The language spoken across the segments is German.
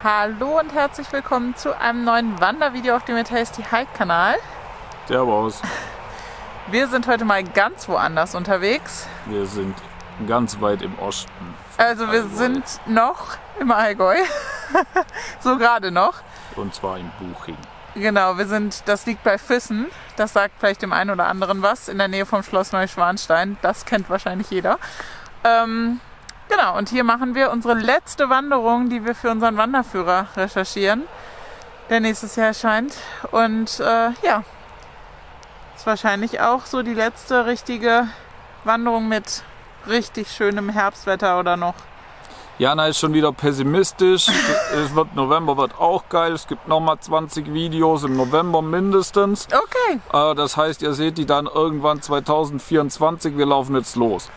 Hallo und herzlich willkommen zu einem neuen Wandervideo auf dem Tasty Hike Kanal. Servus. Wir sind heute mal ganz woanders unterwegs. Wir sind ganz weit im Osten. Also wir sind noch im Allgäu. So gerade noch. Und zwar in Buching. Genau, das liegt bei Füssen. Das sagt vielleicht dem einen oder anderen was. In der Nähe vom Schloss Neuschwanstein. Das kennt wahrscheinlich jeder. Genau, und hier machen wir unsere letzte Wanderung, die wir für unseren Wanderführer recherchieren, der nächstes Jahr erscheint. Und ja, ist wahrscheinlich auch so die letzte richtige Wanderung mit richtig schönem Herbstwetter oder noch. Jana ist schon wieder pessimistisch. November wird auch geil. Es gibt nochmal 20 Videos im November mindestens. Okay. Das heißt, ihr seht die dann irgendwann 2024. Wir laufen jetzt los.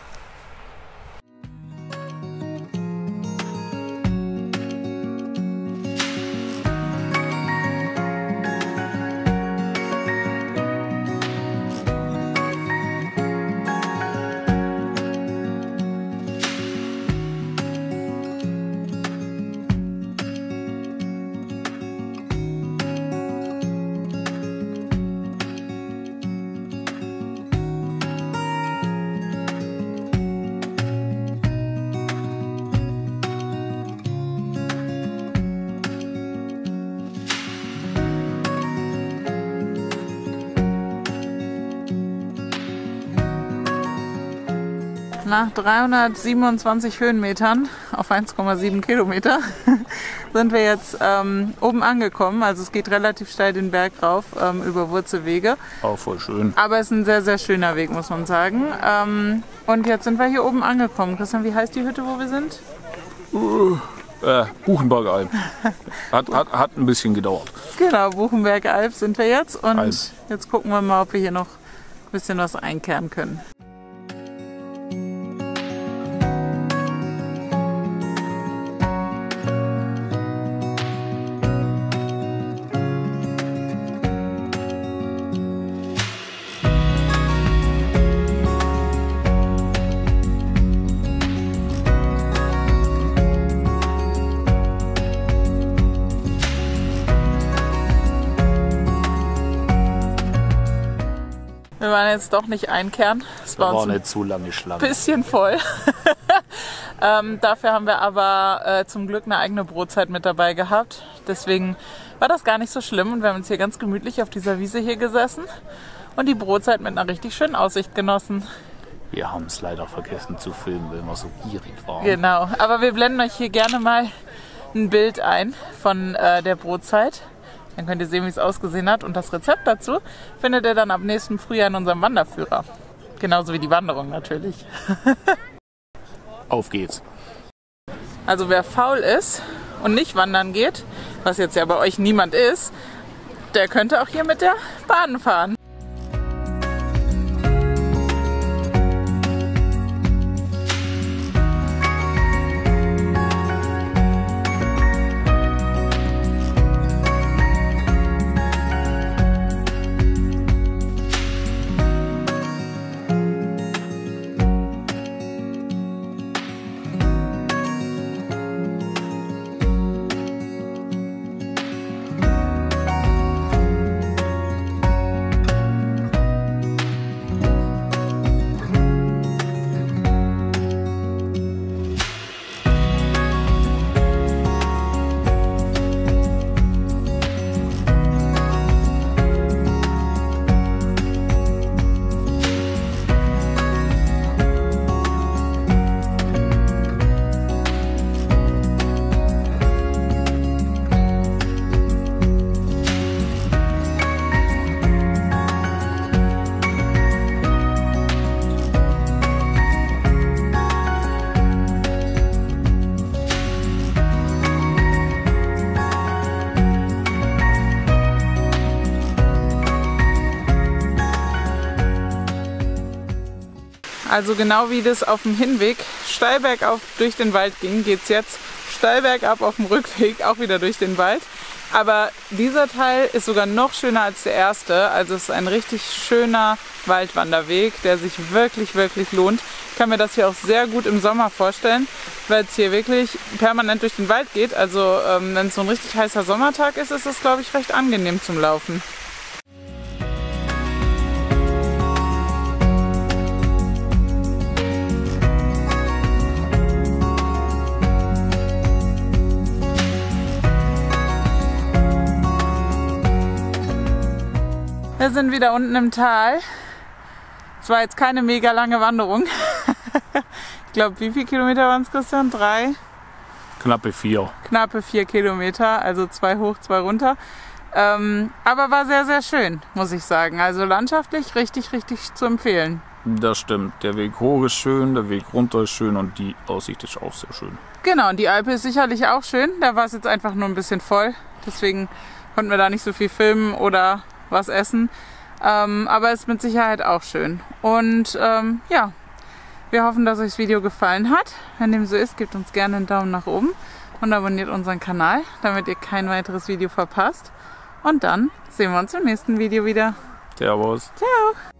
Nach 327 Höhenmetern auf 1,7 Kilometer sind wir jetzt oben angekommen. Also es geht relativ steil den Berg rauf über Wurzelwege. Auch voll schön. Aber es ist ein sehr, sehr schöner Weg, muss man sagen. Und jetzt sind wir hier oben angekommen. Christian, wie heißt die Hütte, wo wir sind? Buchenbergalp. Hat ein bisschen gedauert. Genau, Buchenbergalp sind wir jetzt. Und jetzt gucken wir mal, ob wir hier noch ein bisschen was einkehren können. Wir waren jetzt doch nicht einkehren. Es war uns nicht zu lange Schlange. Ein bisschen voll. Dafür haben wir aber zum Glück eine eigene Brotzeit mit dabei gehabt. Deswegen war das gar nicht so schlimm. Und wir haben uns hier ganz gemütlich auf dieser Wiese hier gesessen und die Brotzeit mit einer richtig schönen Aussicht genossen. Wir haben es leider vergessen zu filmen, weil wir so gierig waren. Genau, aber wir blenden euch hier gerne mal ein Bild ein von der Brotzeit. Dann könnt ihr sehen, wie es ausgesehen hat. Und das Rezept dazu findet ihr dann ab nächsten Frühjahr in unserem Wanderführer. Genauso wie die Wanderung natürlich. Auf geht's. Also wer faul ist und nicht wandern geht, was jetzt ja bei euch niemand ist, der könnte auch hier mit der Bahn fahren. Also genau wie das auf dem Hinweg steil bergauf durch den Wald ging, geht es jetzt steil bergab auf dem Rückweg auch wieder durch den Wald. Aber dieser Teil ist sogar noch schöner als der erste. Also es ist ein richtig schöner Waldwanderweg, der sich wirklich, wirklich lohnt. Ich kann mir das hier auch sehr gut im Sommer vorstellen, weil es hier wirklich permanent durch den Wald geht. Also wenn es so ein richtig heißer Sommertag ist, ist es, glaube ich, recht angenehm zum Laufen. Wir sind wieder unten im Tal. Es war jetzt keine mega lange Wanderung. Ich glaube, wie viele Kilometer waren es, Christian? 3? Knappe 4. Knappe 4 Kilometer, also 2 hoch, 2 runter. Aber war sehr, sehr schön, muss ich sagen. Also landschaftlich richtig zu empfehlen. Das stimmt. Der Weg hoch ist schön, der Weg runter ist schön und die Aussicht ist auch sehr schön. Genau, und die Alpe ist sicherlich auch schön. Da war es jetzt einfach nur ein bisschen voll. Deswegen konnten wir da nicht so viel filmen oder was essen. Aber ist mit Sicherheit auch schön. Und ja, wir hoffen, dass euch das Video gefallen hat. Wenn dem so ist, gebt uns gerne einen Daumen nach oben und abonniert unseren Kanal, damit ihr kein weiteres Video verpasst. Und dann sehen wir uns im nächsten Video wieder. Servus. Ciao.